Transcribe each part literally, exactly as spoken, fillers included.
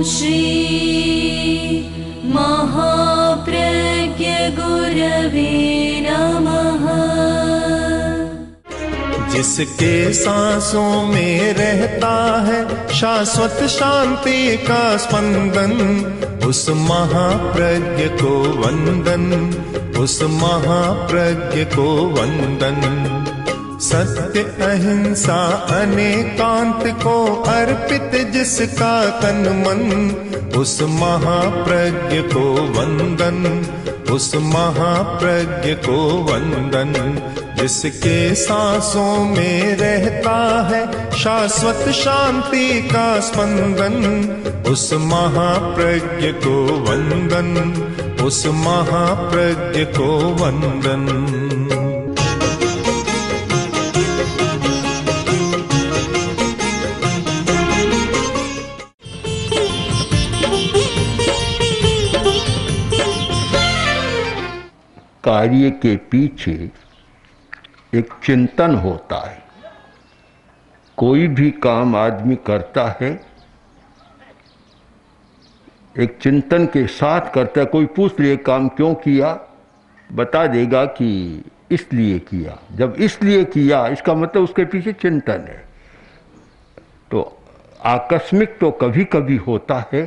श्री महाप्रज्ञ गुरवे नमः। जिसके सांसों में रहता है शाश्वत शांति का स्पंदन, उस महाप्रज्ञ को वंदन, उस महाप्रज्ञ को वंदन। सत्य अहिंसा अनेकांत को अर्पित जिसका तन मन, उस महाप्रज्ञ को वंदन, उस महाप्रज्ञ को वंदन। जिसके सांसों में रहता है शाश्वत शांति का स्पंदन, उस महाप्रज्ञ को वंदन, उस महाप्रज्ञ को वंदन। कार्य के पीछे एक चिंतन होता है। कोई भी काम आदमी करता है एक चिंतन के साथ करता है। कोई पूछ ले काम क्यों किया, बता देगा कि इसलिए किया। जब इसलिए किया इसका मतलब उसके पीछे चिंतन है। तो आकस्मिक तो कभी कभी होता है,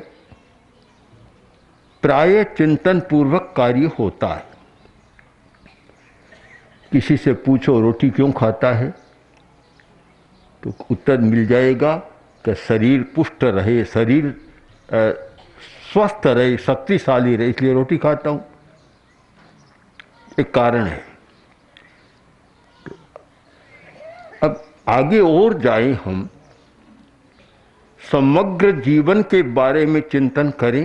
प्राय चिंतन पूर्वक कार्य होता है। किसी से पूछो रोटी क्यों खाता है, तो उत्तर मिल जाएगा कि शरीर पुष्ट रहे, शरीर स्वस्थ रहे, शक्तिशाली रहे, इसलिए रोटी खाता हूँ। एक कारण है। अब आगे और जाएं, हम समग्र जीवन के बारे में चिंतन करें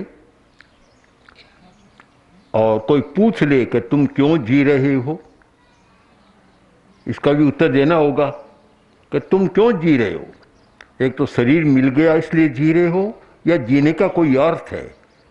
और कोई पूछ ले कि तुम क्यों जी रहे हो, इसका भी उत्तर देना होगा कि तुम क्यों जी रहे हो। एक तो शरीर मिल गया इसलिए जी रहे हो, या जीने का कोई अर्थ है।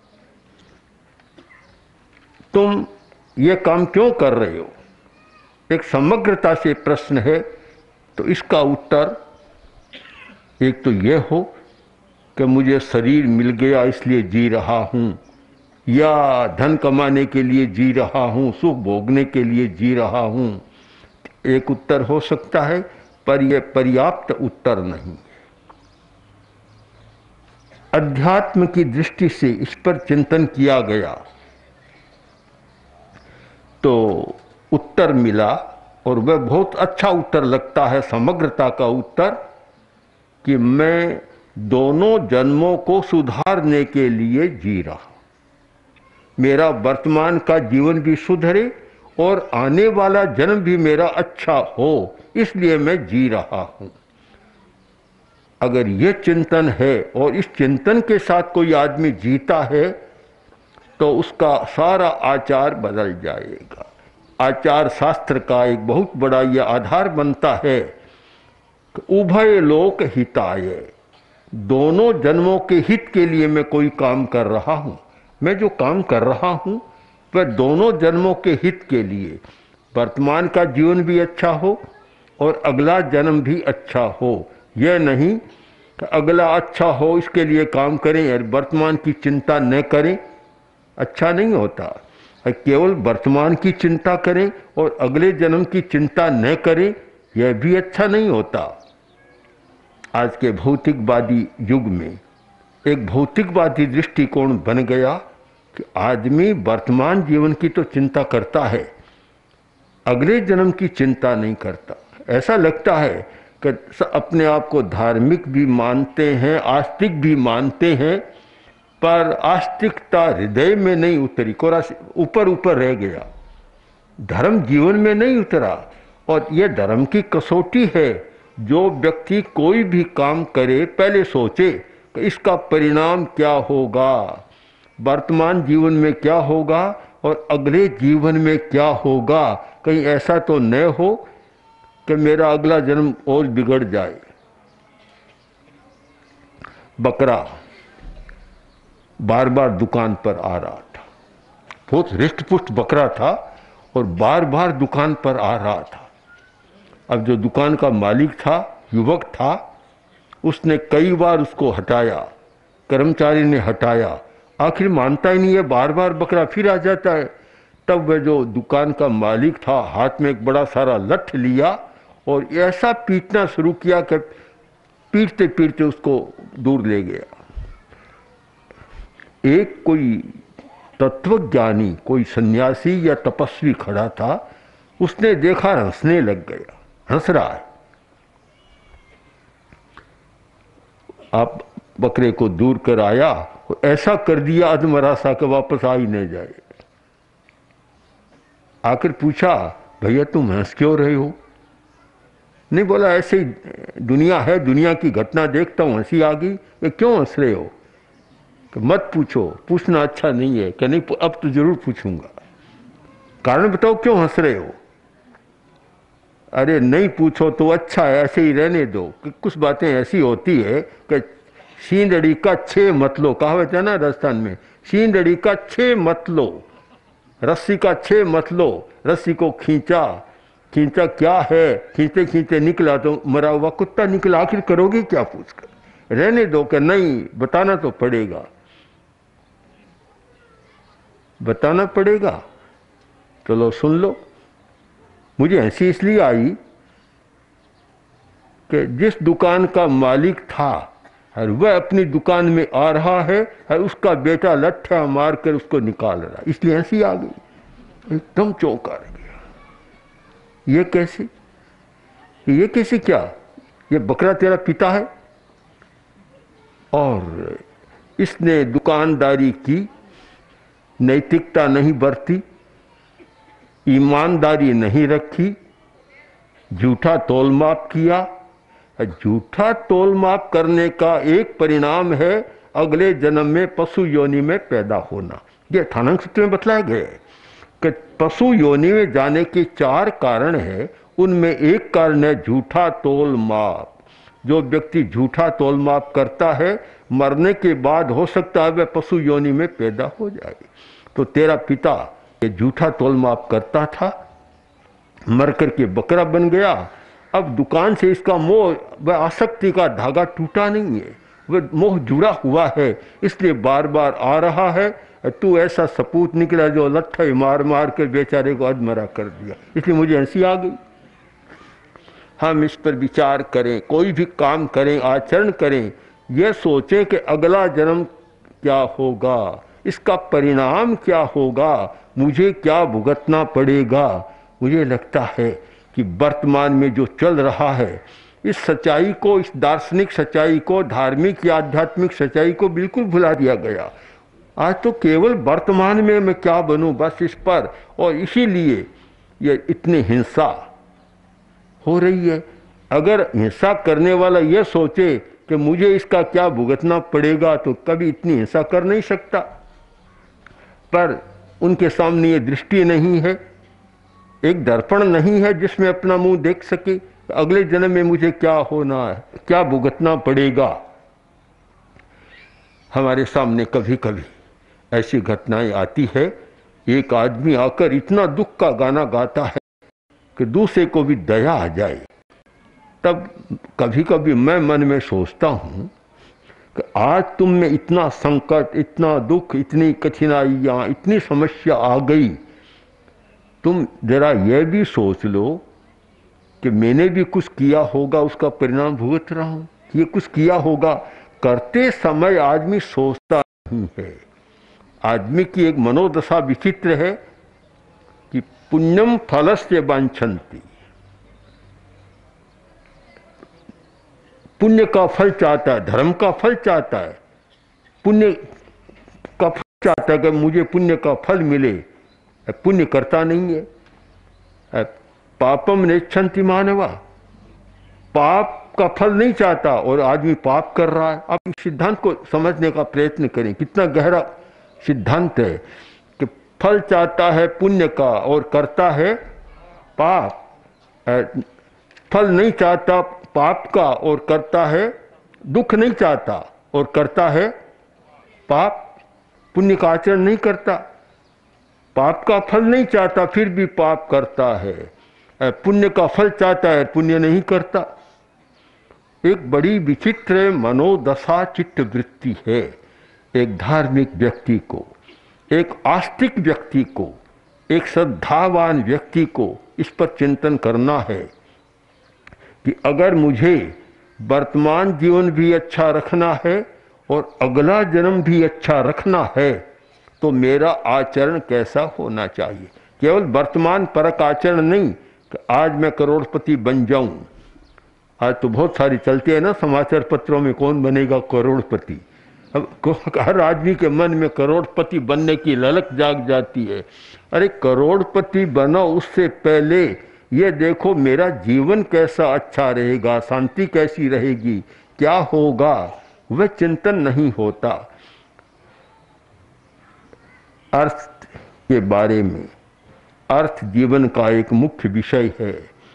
तुम ये काम क्यों कर रहे हो, एक समग्रता से प्रश्न है। तो इसका उत्तर एक तो ये हो कि मुझे शरीर मिल गया इसलिए जी रहा हूँ, या धन कमाने के लिए जी रहा हूँ, सुख भोगने के लिए जी रहा हूँ। एक उत्तर हो सकता है, पर यह पर्याप्त उत्तर नहीं। अध्यात्म की दृष्टि से इस पर चिंतन किया गया तो उत्तर मिला, और वह बहुत अच्छा उत्तर लगता है, समग्रता का उत्तर, कि मैं दोनों जन्मों को सुधारने के लिए जी रहा। मेरा वर्तमान का जीवन भी सुधरे और आने वाला जन्म भी मेरा अच्छा हो, इसलिए मैं जी रहा हूं। अगर यह चिंतन है और इस चिंतन के साथ कोई आदमी जीता है तो उसका सारा आचार बदल जाएगा। आचार शास्त्र का एक बहुत बड़ा यह आधार बनता है कि उभय लोक हिताय, दोनों जन्मों के हित के लिए मैं कोई काम कर रहा हूं। मैं जो काम कर रहा हूं वह दोनों जन्मों के हित के लिए, वर्तमान का जीवन भी अच्छा हो और अगला जन्म भी अच्छा हो। यह नहीं कि अगला अच्छा हो इसके लिए काम करें और वर्तमान की चिंता न करें, अच्छा नहीं होता। केवल वर्तमान की चिंता करें और अगले जन्म की चिंता न करें, यह भी अच्छा नहीं होता। आज के भौतिकवादी युग में एक भौतिकवादी दृष्टिकोण बन गया कि आदमी वर्तमान जीवन की तो चिंता करता है, अगले जन्म की चिंता नहीं करता। ऐसा लगता है कि अपने आप को धार्मिक भी मानते हैं, आस्तिक भी मानते हैं, पर आस्तिकता हृदय में नहीं उतरी, कोरा ऊपर ऊपर रह गया, धर्म जीवन में नहीं उतरा। और यह धर्म की कसौटी है। जो व्यक्ति कोई भी काम करे पहले सोचे कि इसका परिणाम क्या होगा, वर्तमान जीवन में क्या होगा और अगले जीवन में क्या होगा। कहीं ऐसा तो न हो कि मेरा अगला जन्म और बिगड़ जाए। बकरा बार बार दुकान पर आ रहा था, बहुत हृष्ट-पुष्ट बकरा था और बार बार दुकान पर आ रहा था। अब जो दुकान का मालिक था, युवक था, उसने कई बार उसको हटाया कर्मचारी ने हटाया, आखिर मानता ही नहीं है, बार बार बकरा फिर आ जाता है। तब वह जो दुकान का मालिक था हाथ में एक बड़ा सारा लठ लिया और ऐसा पीटना शुरू किया कि पीटते पीटते उसको दूर ले गया। एक कोई तत्वज्ञानी, कोई सन्यासी या तपस्वी खड़ा था, उसने देखा, हंसने लग गया, हंस रहा है। आप बकरे को दूर कर आया, ऐसा कर दिया अधमरा सा कि वापस आ ही नहीं जाए। आखिर पूछा, भैया तुम हंस क्यों रहे हो? नहीं, बोला ऐसे ही दुनिया है, दुनिया की घटना देखता हूं, हंसी आ गई। कि क्यों हंस रहे हो? कि मत पूछो, पूछना अच्छा नहीं है। कि नहीं, अब तो जरूर पूछूंगा। कारण बताओ क्यों हंस रहे हो? अरे नहीं पूछो तो अच्छा है, ऐसे ही रहने दो। कि कुछ बातें ऐसी होती है कि शींदड़ी का छे मत लो, कहावत है ना राजस्थान में, शींदड़ी का छे मत लो, रस्सी का छे मत लो। रस्सी को खींचा, खींचा क्या है, खींचते खींचते निकला तो मरा हुआ कुत्ता निकला। आखिर करोगे क्या पूछकर? रहने दो। कि नहीं, बताना तो पड़ेगा, बताना पड़ेगा। चलो सुन लो। मुझे हंसी इसलिए आई कि जिस दुकान का मालिक था और वह अपनी दुकान में आ रहा है और उसका बेटा लट्ठा मार कर उसको निकाल रहा, इसलिए हंसी आ गई। एकदम चौंका रह गया। ये कैसे, ये कैसे? क्या ये बकरा तेरा पिता है? और इसने दुकानदारी की, नैतिकता नहीं बरती, ईमानदारी नहीं रखी, झूठा तोलमाप किया। झूठा तोलमाप करने का एक परिणाम है अगले जन्म में पशु योनि में पैदा होना। यह थानंग सूत्र में बतलाया गया है कि पशु योनि में जाने के चार कारण हैं, उनमें एक कारण है झूठा तोलमाप। जो व्यक्ति झूठा तोलमाप करता है, मरने के बाद हो सकता है वह पशु योनि में पैदा हो जाए। तो तेरा पिता ये झूठा तोलमाप करता था, मर करके बकरा बन गया। अब दुकान से इसका मोह, वह आसक्ति का धागा टूटा नहीं है, वह मोह जुड़ा हुआ है, इसलिए बार बार आ रहा है। तू ऐसा सपूत निकला जो लट्ठे मार मार कर बेचारे को अधमरा कर दिया। इसलिए मुझे हंसी आ गई। हम इस पर विचार करें, कोई भी काम करें, आचरण करें, यह सोचें कि अगला जन्म क्या होगा, इसका परिणाम क्या होगा, मुझे क्या भुगतना पड़ेगा। मुझे लगता है कि वर्तमान में जो चल रहा है, इस सच्चाई को, इस दार्शनिक सच्चाई को, धार्मिक या आध्यात्मिक सच्चाई को बिल्कुल भुला दिया गया। आज तो केवल वर्तमान में मैं क्या बनूं, बस इस पर, और इसीलिए ये इतनी हिंसा हो रही है। अगर हिंसा करने वाला यह सोचे कि मुझे इसका क्या भुगतना पड़ेगा, तो कभी इतनी हिंसा कर नहीं सकता। पर उनके सामने ये दृष्टि नहीं है, एक दर्पण नहीं है जिसमें अपना मुंह देख सके, अगले जन्म में मुझे क्या होना है, क्या भुगतना पड़ेगा। हमारे सामने कभी कभी ऐसी घटनाएं आती है। एक आदमी आकर इतना दुख का गाना गाता है कि दूसरे को भी दया आ जाए। तब कभी कभी मैं मन में सोचता हूँ कि आज तुम में इतना संकट, इतना दुख, इतनी कठिनाइयाँ, इतनी समस्या आ गई, तुम जरा यह भी सोच लो कि मैंने भी कुछ किया होगा, उसका परिणाम भुगत रहा हूँ। ये कुछ किया होगा। करते समय आदमी सोचता नहीं है। आदमी की एक मनोदशा विचित्र है कि पुण्यम फलस्य वांछन्ति, पुण्य का फल चाहता है, धर्म का फल चाहता है, पुण्य का फल चाहता है कि मुझे पुण्य का फल मिले। पुण्य करता नहीं है। पापम नेच्छन्ति मानवा, पाप का फल नहीं चाहता और आदमी पाप कर रहा है। आप इस सिद्धांत को समझने का प्रयत्न करें, कितना गहरा सिद्धांत है कि फल चाहता है पुण्य का और करता है पाप, फल नहीं चाहता पाप का और करता है, दुख नहीं चाहता और करता है पाप, पुण्य का आचरण नहीं करता। पाप का फल नहीं चाहता फिर भी पाप करता है, पुण्य का फल चाहता है पुण्य नहीं करता। एक बड़ी विचित्र मनोदशा चित्त वृत्ति है एक धार्मिक व्यक्ति को, एक आस्तिक व्यक्ति को, एक श्रद्धावान व्यक्ति को इस पर चिंतन करना है कि अगर मुझे वर्तमान जीवन भी अच्छा रखना है और अगला जन्म भी अच्छा रखना है तो मेरा आचरण कैसा होना चाहिए। केवल वर्तमान परक आचरण नहीं कि आज मैं करोड़पति बन जाऊं। आज तो बहुत सारी चलती है ना समाचार पत्रों में, कौन बनेगा करोड़पति। अब हर आदमी के मन में करोड़पति बनने की ललक जाग जाती है। अरे करोड़पति बनो उससे पहले ये देखो मेरा जीवन कैसा अच्छा रहेगा, शांति कैसी रहेगी, क्या होगा, वह चिंतन नहीं होता। अर्थ के बारे में, अर्थ जीवन का एक मुख्य विषय है,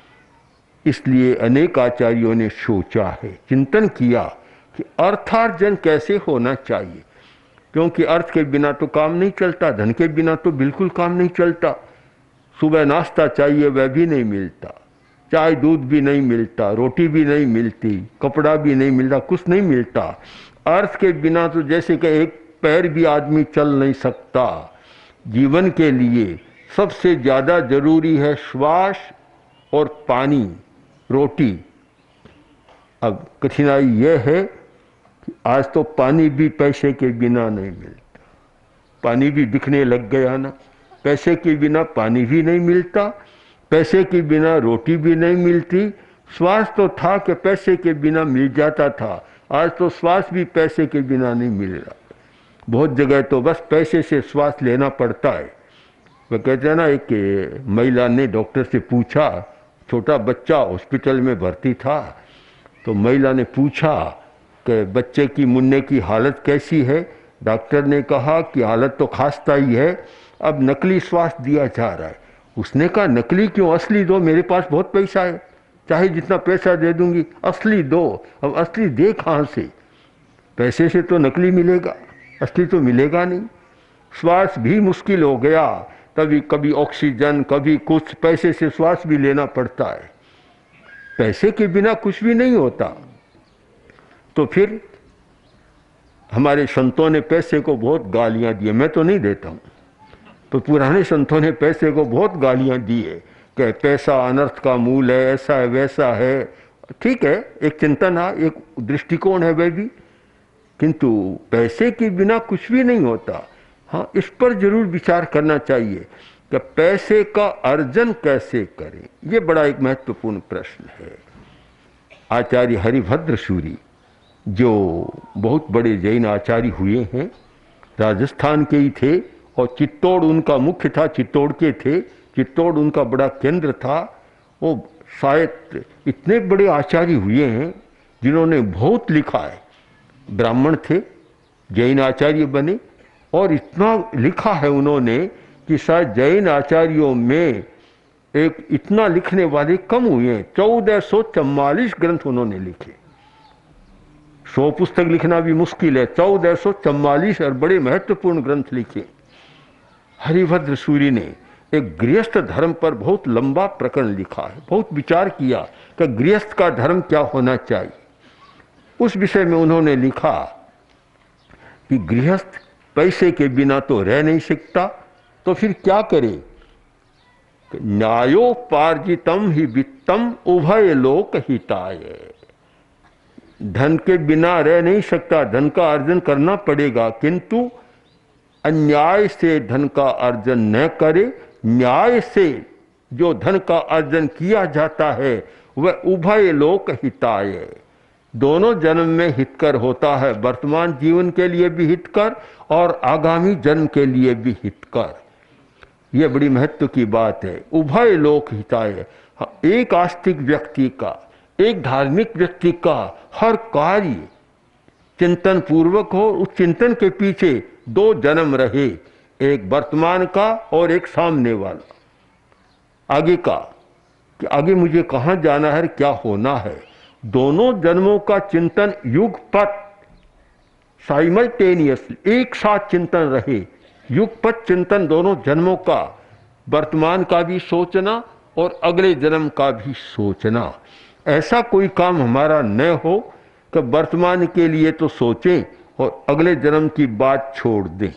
इसलिए अनेक आचार्यों ने सोचा है, चिंतन किया कि अर्थार्जन कैसे होना चाहिए, क्योंकि अर्थ के बिना तो काम नहीं चलता, धन के बिना तो बिल्कुल काम नहीं चलता। सुबह नाश्ता चाहिए वह भी नहीं मिलता, चाय दूध भी नहीं मिलता, रोटी भी नहीं मिलती, कपड़ा भी नहीं मिलता, कुछ नहीं मिलता। अर्थ के बिना तो जैसे कि एक पैर भी आदमी चल नहीं सकता। जीवन के लिए सबसे ज़्यादा जरूरी है श्वास और पानी, रोटी। अब कठिनाई यह है कि आज तो पानी भी पैसे के बिना नहीं मिलता। पानी भी बिकने लग गया ना, पैसे के बिना पानी भी नहीं मिलता, पैसे के बिना रोटी भी नहीं मिलती। श्वास तो था कि पैसे के बिना मिल जाता था, आज तो श्वास भी पैसे के बिना नहीं मिल रहा। बहुत जगह तो बस पैसे से श्वास लेना पड़ता है। वह कहते हैं ना, एक महिला ने डॉक्टर से पूछा, छोटा बच्चा हॉस्पिटल में भर्ती था, तो महिला ने पूछा कि बच्चे की मुन्ने की हालत कैसी है। डॉक्टर ने कहा कि हालत तो खास्ता ही है, अब नकली श्वास दिया जा रहा है। उसने कहा नकली क्यों, असली दो, मेरे पास बहुत पैसा है, चाहे जितना पैसा दे दूंगी, असली दो। अब असली दे कहाँ से, पैसे से तो नकली मिलेगा, असली तो मिलेगा नहीं। श्वास भी मुश्किल हो गया, तभी कभी ऑक्सीजन कभी कुछ, पैसे से श्वास भी लेना पड़ता है। पैसे के बिना कुछ भी नहीं होता। तो फिर हमारे संतों ने पैसे को बहुत गालियां दी, मैं तो नहीं देता हूँ, तो पुराने संतों ने पैसे को बहुत गालियां दी है कि पैसा अनर्थ का मूल है, ऐसा है वैसा है। ठीक है, एक चिंतन है, एक दृष्टिकोण है वह भी, किंतु पैसे के बिना कुछ भी नहीं होता। हाँ, इस पर जरूर विचार करना चाहिए कि पैसे का अर्जन कैसे करें, ये बड़ा एक महत्वपूर्ण प्रश्न है। आचार्य हरिभद्र सूरी जो बहुत बड़े जैन आचार्य हुए हैं, राजस्थान के ही थे और चित्तौड़ उनका मुख्य था, चित्तौड़ के थे, चित्तौड़ उनका बड़ा केंद्र था। वो शायद इतने बड़े आचार्य हुए हैं जिन्होंने बहुत लिखा है। ब्राह्मण थे, जैन आचार्य बने और इतना लिखा है उन्होंने कि शायद जैन आचार्यों में एक इतना लिखने वाले कम हुए हैं। चौदह सौ चौवालीस ग्रंथ उन्होंने लिखे। सौ पुस्तक लिखना भी मुश्किल है, चौदह सौ चौवालीस और बड़े महत्वपूर्ण ग्रंथ लिखे। हरिभद्र सूरी ने एक गृहस्थ धर्म पर बहुत लंबा प्रकरण लिखा है, बहुत विचार किया कि गृहस्थ का धर्म क्या होना चाहिए। उस विषय में उन्होंने लिखा कि गृहस्थ पैसे के बिना तो रह नहीं सकता, तो फिर क्या करे। न्यायोपार्जितम ही वित्तम उभय लोक हिताय। धन के बिना रह नहीं सकता, धन का अर्जन करना पड़ेगा, किंतु अन्याय से धन का अर्जन न करे। न्याय से जो धन का अर्जन किया जाता है वह उभय लोक हिताय, दोनों जन्म में हितकर होता है, वर्तमान जीवन के लिए भी हितकर और आगामी जन्म के लिए भी हितकर। यह बड़ी महत्व की बात है, उभय लोक हिताय। एक आस्तिक व्यक्ति का, एक धार्मिक व्यक्ति का हर कार्य चिंतन पूर्वक हो, उस चिंतन के पीछे दो जन्म रहे, एक वर्तमान का और एक सामने वाला, आगे का, कि आगे मुझे कहाँ जाना है, क्या होना है। दोनों जन्मों का चिंतन युगपत साइमल्टेनियसली एक साथ चिंतन रहे, युगपत चिंतन दोनों जन्मों का, वर्तमान का भी सोचना और अगले जन्म का भी सोचना। ऐसा कोई काम हमारा न हो कि वर्तमान के लिए तो सोचें और अगले जन्म की बात छोड़ दें।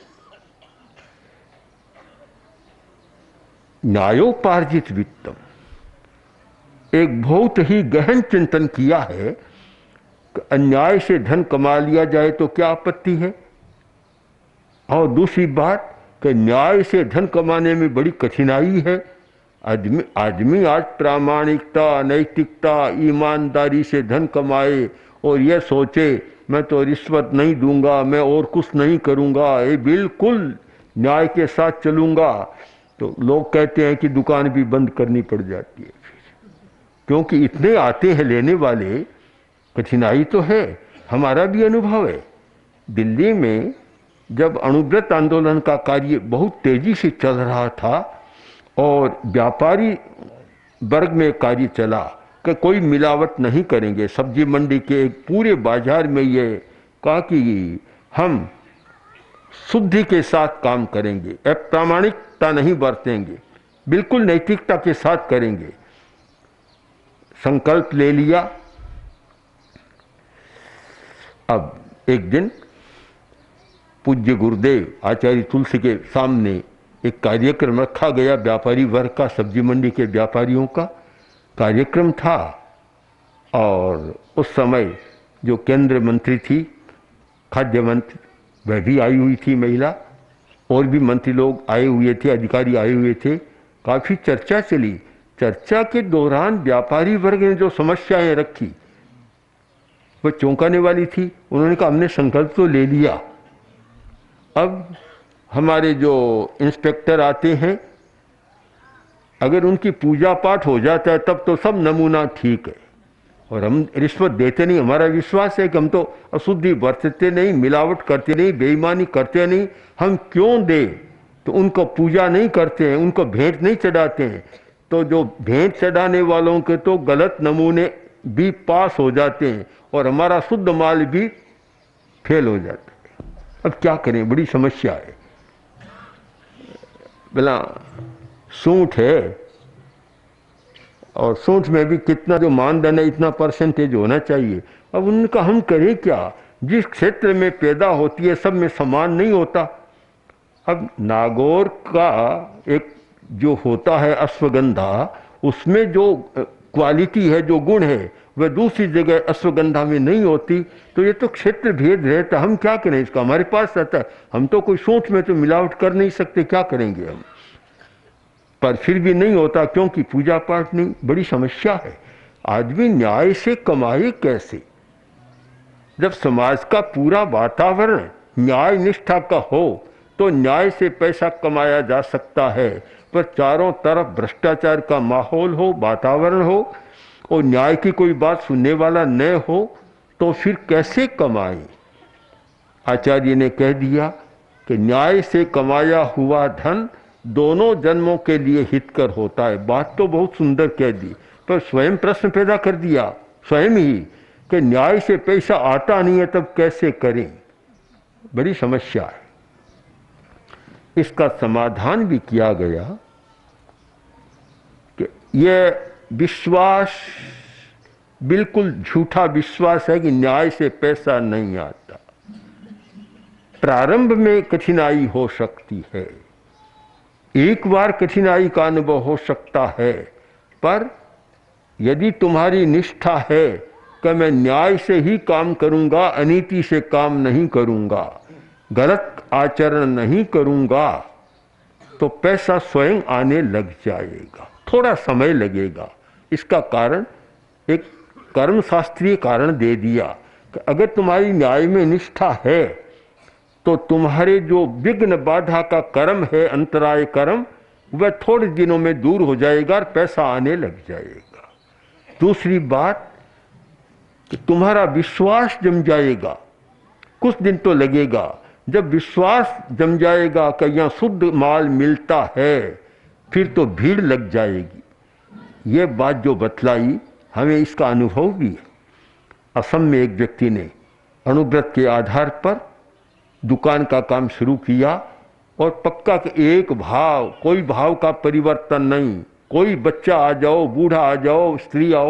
न्यायोपार्जित वित्तम, एक बहुत ही गहन चिंतन किया है कि अन्याय से धन कमा लिया जाए तो क्या आपत्ति है, और दूसरी बात कि न्याय से धन कमाने में बड़ी कठिनाई है। आदमी आदमी आज प्रामाणिकता, नैतिकता, ईमानदारी से धन कमाए और यह सोचे मैं तो रिश्वत नहीं दूंगा, मैं और कुछ नहीं करूंगा, ये बिल्कुल न्याय के साथ चलूंगा, तो लोग कहते हैं कि दुकान भी बंद करनी पड़ जाती है फिर, क्योंकि इतने आते हैं लेने वाले, कठिनाई तो है। हमारा भी अनुभव है। दिल्ली में जब अणुव्रत आंदोलन का कार्य बहुत तेजी से चल रहा था और व्यापारी वर्ग में कार्य चला कि कोई मिलावट नहीं करेंगे, सब्जी मंडी के एक पूरे बाजार में ये कहा कि हम शुद्धि के साथ काम करेंगे, अप्रामाणिकता नहीं बरतेंगे, बिल्कुल नैतिकता के साथ करेंगे। संकल्प ले लिया। अब एक दिन पूज्य गुरुदेव आचार्य तुलसी के सामने एक कार्यक्रम रखा गया, व्यापारी वर्ग का, सब्जी मंडी के व्यापारियों का कार्यक्रम था। और उस समय जो केंद्र मंत्री थी, खाद्य मंत्री, वह भी आई हुई थी महिला, और भी मंत्री लोग आए हुए थे, अधिकारी आए हुए थे। काफ़ी चर्चा चली। चर्चा के दौरान व्यापारी वर्ग ने जो समस्याएं रखी वह चौंकाने वाली थी। उन्होंने कहा हमने संकल्प तो ले लिया, अब हमारे जो इंस्पेक्टर आते हैं अगर उनकी पूजा पाठ हो जाता है तब तो सब नमूना ठीक है, और हम रिश्वत देते नहीं। हमारा विश्वास है कि हम तो अशुद्धि बरतते नहीं, मिलावट करते नहीं, बेईमानी करते नहीं, हम क्यों दे? तो उनको पूजा नहीं करते हैं, उनको भेंट नहीं चढ़ाते हैं, तो जो भेंट चढ़ाने वालों के तो गलत नमूने भी पास हो जाते हैं और हमारा शुद्ध माल भी फेल हो जाता है। अब क्या करें, बड़ी समस्या है। बोला सूंठ है, और सूंठ में भी कितना जो मानदंड है, इतना परसेंटेज होना चाहिए। अब उनका हम करें क्या? जिस क्षेत्र में पैदा होती है सब में समान नहीं होता। अब नागौर का एक जो होता है अश्वगंधा, उसमें जो क्वालिटी है, जो गुण है, वह दूसरी जगह अश्वगंधा में नहीं होती। तो ये तो क्षेत्र भेद रहता, हम क्या करें इसका? हमारे पास रहता है, हम तो कोई सूंठ में तो मिलावट कर नहीं सकते, क्या करेंगे हम? पर फिर भी नहीं होता क्योंकि पूजा पाठ नहीं। बड़ी समस्या है। आदमी न्याय से कमाए कैसे? जब समाज का पूरा वातावरण न्याय निष्ठा का हो तो न्याय से पैसा कमाया जा सकता है, पर चारों तरफ भ्रष्टाचार का माहौल हो, वातावरण हो, और न्याय की कोई बात सुनने वाला न हो तो फिर कैसे कमाए? आचार्य ने कह दिया कि न्याय से कमाया हुआ धन दोनों जन्मों के लिए हितकर होता है। बात तो बहुत सुंदर कह दी, पर स्वयं प्रश्न पैदा कर दिया स्वयं ही कि न्याय से पैसा आता नहीं है तब कैसे करें? बड़ी समस्या है। इसका समाधान भी किया गया कि यह विश्वास बिल्कुल झूठा विश्वास है कि न्याय से पैसा नहीं आता। प्रारंभ में कठिनाई हो सकती है, एक बार कठिनाई का अनुभव हो सकता है, पर यदि तुम्हारी निष्ठा है कि मैं न्याय से ही काम करूंगा, अनीति से काम नहीं करूंगा, गलत आचरण नहीं करूंगा, तो पैसा स्वयं आने लग जाएगा। थोड़ा समय लगेगा। इसका कारण एक कर्मशास्त्रीय कारण दे दिया कि अगर तुम्हारी न्याय में निष्ठा है तो तुम्हारे जो विघ्न बाधा का कर्म है, अंतराय कर्म, वह थोड़े दिनों में दूर हो जाएगा और पैसा आने लग जाएगा। दूसरी बात कि तुम्हारा विश्वास जम जाएगा। कुछ दिन तो लगेगा, जब विश्वास जम जाएगा कि यहाँ शुद्ध माल मिलता है, फिर तो भीड़ लग जाएगी। ये बात जो बतलाई हमें इसका अनुभव भी है। असम में एक व्यक्ति ने अणुव्रत के आधार पर दुकान का काम शुरू किया और पक्का कि एक भाव, कोई भाव का परिवर्तन नहीं। कोई बच्चा आ जाओ, बूढ़ा आ जाओ, स्त्री आओ,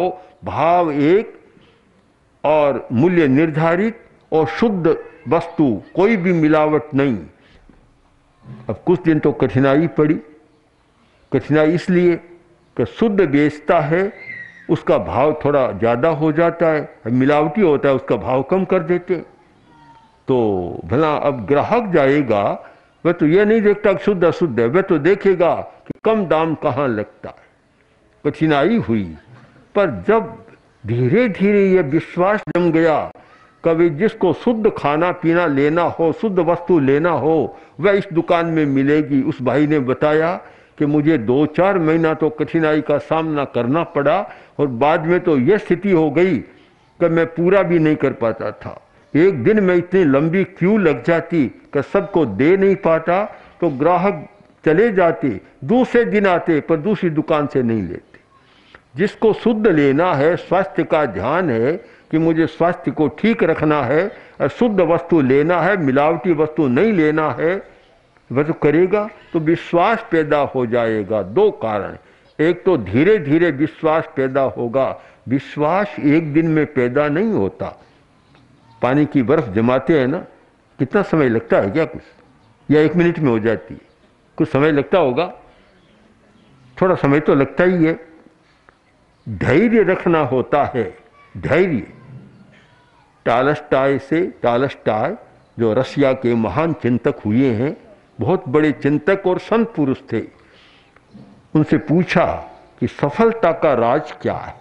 भाव एक और मूल्य निर्धारित और शुद्ध वस्तु, कोई भी मिलावट नहीं। अब कुछ दिन तो कठिनाई पड़ी। कठिनाई इसलिए कि शुद्ध बेचता है, उसका भाव थोड़ा ज़्यादा हो जाता है, मिलावटी होता है उसका भाव कम कर देते। तो भला अब ग्राहक जाएगा, वह तो ये नहीं देखता कि शुद्ध अशुद्ध है, वह तो देखेगा कि कम दाम कहाँ लगता है। कठिनाई हुई, पर जब धीरे धीरे ये विश्वास जम गया, कभी जिसको शुद्ध खाना पीना लेना हो, शुद्ध वस्तु लेना हो, वह इस दुकान में मिलेगी। उस भाई ने बताया कि मुझे दो चार महीना तो कठिनाई का सामना करना पड़ा और बाद में तो यह स्थिति हो गई कि मैं पूरा भी नहीं कर पाता था। एक दिन में इतनी लंबी क्यू लग जाती कि सबको दे नहीं पाता, तो ग्राहक चले जाते, दूसरे दिन आते पर दूसरी दुकान से नहीं लेते। जिसको शुद्ध लेना है, स्वास्थ्य का ध्यान है कि मुझे स्वास्थ्य को ठीक रखना है और शुद्ध वस्तु लेना है, मिलावटी वस्तु नहीं लेना है, वह तो करेगा, तो विश्वास पैदा हो जाएगा। दो कारण, एक तो धीरे धीरे विश्वास पैदा होगा। विश्वास एक दिन में पैदा नहीं होता। पानी की बर्फ जमाते हैं ना, कितना समय लगता है क्या? कुछ या एक मिनट में हो जाती है? कुछ समय लगता होगा, थोड़ा समय तो लगता ही है। धैर्य रखना होता है, धैर्य। टालस्टाय से, टालस्टाय जो रशिया के महान चिंतक हुए हैं, बहुत बड़े चिंतक और संत पुरुष थे, उनसे पूछा कि सफलता का राज क्या है?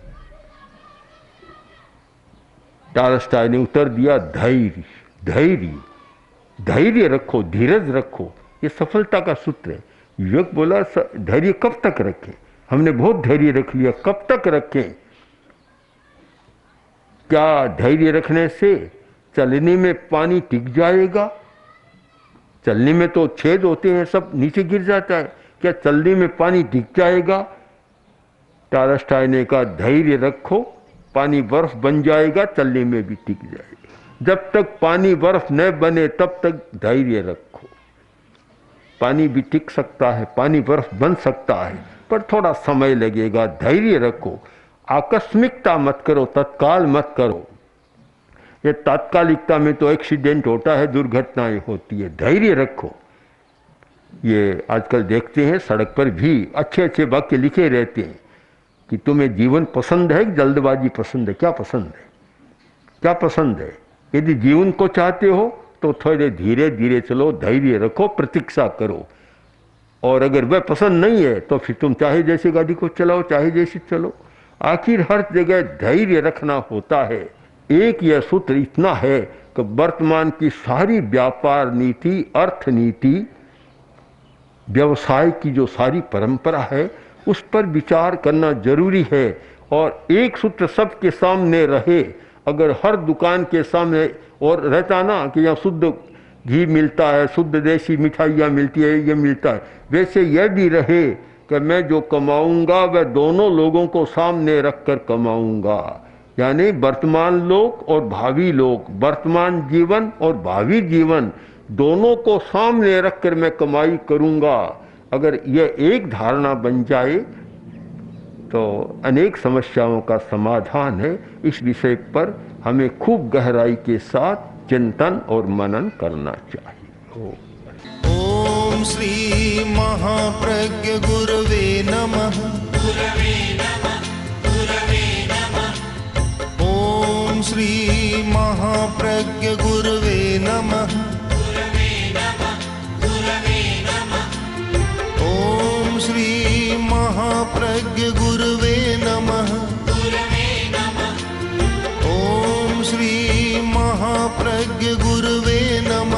टालस्टाय ने उत्तर दिया, धैर्य। धैर्य धैर्य रखो, धीरज रखो, ये सफलता का सूत्र है। युवक बोला, धैर्य कब तक रखें? हमने बहुत धैर्य रख लिया, कब तक रखें? क्या धैर्य रखने से चलने में पानी टिक जाएगा? चलने में तो छेद होते हैं, सब नीचे गिर जाता है, क्या चलने में पानी टिक जाएगा? टालस्टाय ने कहा, धैर्य रखो, पानी बर्फ बन जाएगा, चलने में भी टिक जाएगा। जब तक पानी बर्फ न बने तब तक धैर्य रखो। पानी भी टिक सकता है, पानी बर्फ बन सकता है, पर थोड़ा समय लगेगा। धैर्य रखो, आकस्मिकता मत करो, तत्काल मत करो। ये तात्कालिकता में तो एक्सीडेंट होता है, दुर्घटनाएं होती है। धैर्य रखो। ये आजकल देखते हैं सड़क पर भी अच्छे अच्छे वाक्य लिखे रहते हैं कि तुम्हें जीवन पसंद है कि जल्दबाजी पसंद है? क्या पसंद है? क्या पसंद है? यदि जीवन को चाहते हो तो थोड़े धीरे धीरे चलो, धैर्य रखो, प्रतीक्षा करो। और अगर वह पसंद नहीं है तो फिर तुम चाहे जैसे गाड़ी को चलाओ, चाहे जैसे चलो। आखिर हर जगह धैर्य रखना होता है। एक यह सूत्र इतना है कि वर्तमान की सारी व्यापार नीति, अर्थ नीति, व्यवसाय की जो सारी परंपरा है, उस पर विचार करना जरूरी है। और एक सूत्र सबके सामने रहे। अगर हर दुकान के सामने और रहता ना कि यहाँ शुद्ध घी मिलता है, शुद्ध देसी मिठाइयाँ मिलती है, ये मिलता है, वैसे यह भी रहे कि मैं जो कमाऊंगा वह दोनों लोगों को सामने रखकर कमाऊंगा। यानी वर्तमान लोग और भावी लोग, वर्तमान जीवन और भावी जीवन दोनों को सामने रखकर मैं कमाई करूंगा। अगर यह एक धारणा बन जाए तो अनेक समस्याओं का समाधान है। इस विषय पर हमें खूब गहराई के साथ चिंतन और मनन करना चाहिए। ओम श्री महाप्रज्ञ गुरवे नमः। गुरवे नमः, गुरवे नमः। ओम श्री महाप्रज्ञ गुरवे नमः। गुरवे नमः, गुरवे नमः। ओम श्री महाप्रज्ञ गुरवे नमः। गुरवे नमः। ओम श्री महाप्रज्ञ गुरवे नमः।